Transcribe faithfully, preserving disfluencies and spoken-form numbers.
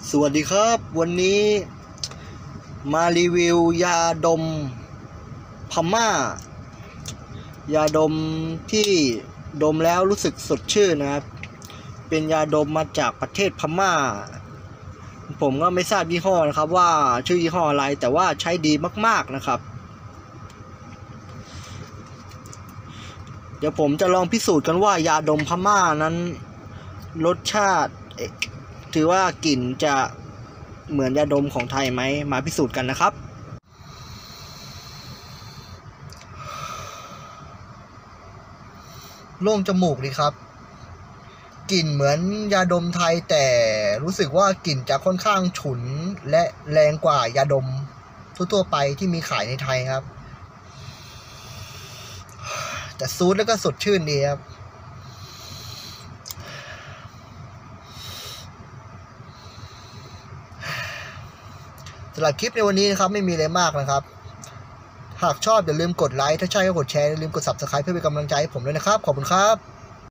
สวัสดีครับวันนี้มารีวิวยาดมพม่ายาดมที่ดมแล้วรู้สึกสดชื่นนะครับเป็นยาดมมาจากประเทศพม่าผมก็ไม่ทราบยี่ห้อนะครับว่าชื่อยี่ห้ออะไรแต่ว่าใช้ดีมากๆนะครับเดี๋ยวผมจะลองพิสูจน์กันว่ายาดมพม่านั้นรสชาติถือว่ากลิ่นจะเหมือนยาดมของไทยไหมมาพิสูจน์กันนะครับโล่งจมูกดีครับกลิ่นเหมือนยาดมไทยแต่รู้สึกว่ากลิ่นจะค่อนข้างฉุนและแรงกว่ายาดมทั่วๆไปที่มีขายในไทยครับแต่ซูดแล้วก็สดชื่นดีครับสำหรับคลิปในวันนี้นะครับไม่มีอะไรมากนะครับหากชอบอย่าลืมกดไลค์ถ้าใช่ก็กดแชร์อย่าลืมกด ซับสไครบ์ เพื่อเป็นกำลังใจให้ผมด้วยนะครับขอบคุณครับ